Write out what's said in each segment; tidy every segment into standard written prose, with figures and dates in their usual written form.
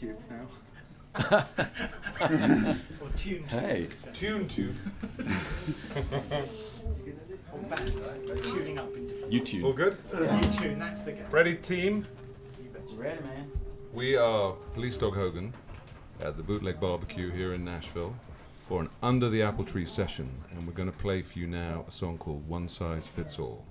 YouTube now. Or tune tube. Hey. Tune tube. Or band, right? Tuning up in different. YouTube. All good? YouTube, that's the game. Ready, team? You betcha. Ready, man. We are Police Dog Hogan at the Bootleg Barbecue here in Nashville for an Under the Apple Tree session, and we're going to play for you now a song called One Size Fits All.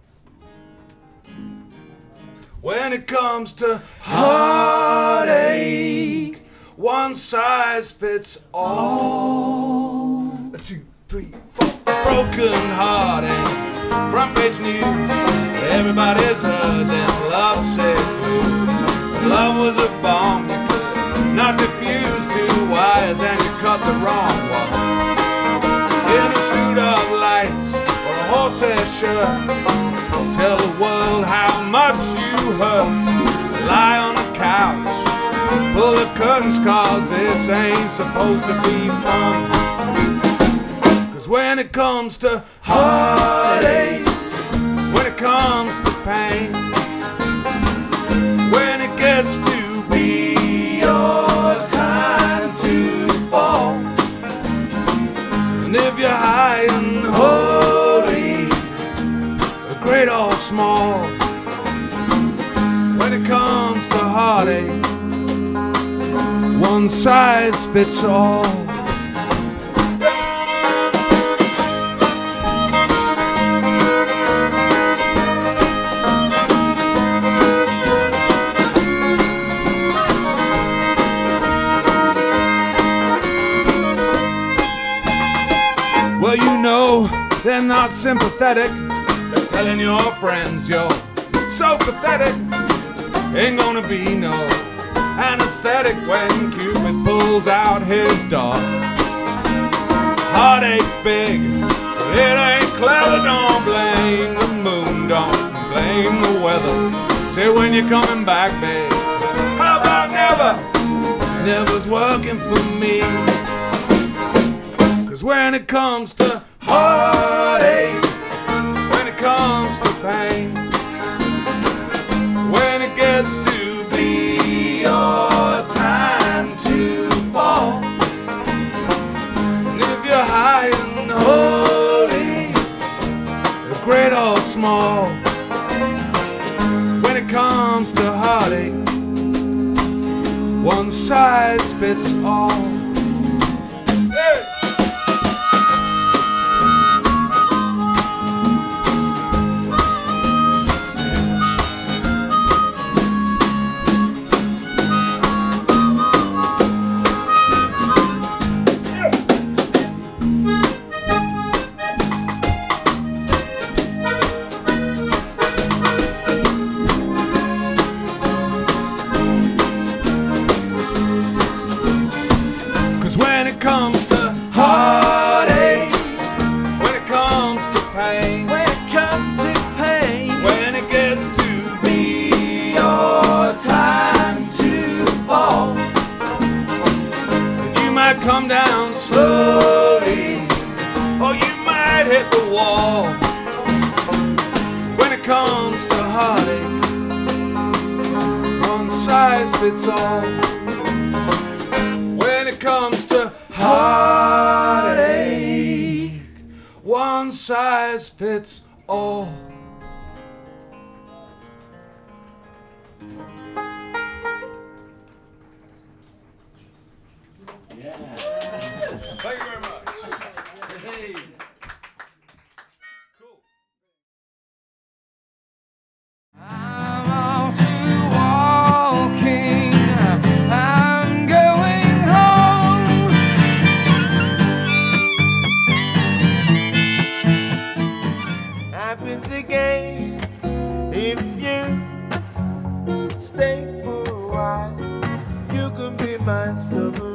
When it comes to heartache, one size fits all. 2, 3, 4. Broken heart and front page news. Everybody's heard them lovesick blues. Love was a bomb you could not defuse. 2 wires and you cut the wrong one. In a suit of lights or a horsehair shirt, tell the world how much you hurt. Lie on the couch, pull the curtains, cause this ain't supposed to be fun. Cause when it comes to heartache, when it comes to pain, when it gets to be your time to fall, and if you're high and holy, great or small, when it comes to heartache, one size fits all. Well, you know they're not sympathetic. They're telling your friends you're so pathetic. Ain't gonna be no anesthetic when Cupid pulls out his dart. Heartache's big, but it ain't clever. Don't blame the moon, don't blame the weather. Say when you're coming back, babe. How about never? Never's working for me. Cause when it comes to heartache, when it comes to pain, when it gets to be your time to fall, and if you're high and holy, great or small, when it comes to heartache, one size fits all. When it comes to heartache, when it comes to pain, when it comes to pain, when it gets to be your time to fall, you might come down slowly, or you might hit the wall. When it comes to heartache, one size fits all. When it comes to heartache, one size fits all. Yeah. Thank you very much. Hey. Cool. I'm off to walking. I'm going home. Happens again if you stay for a while. You can be my summer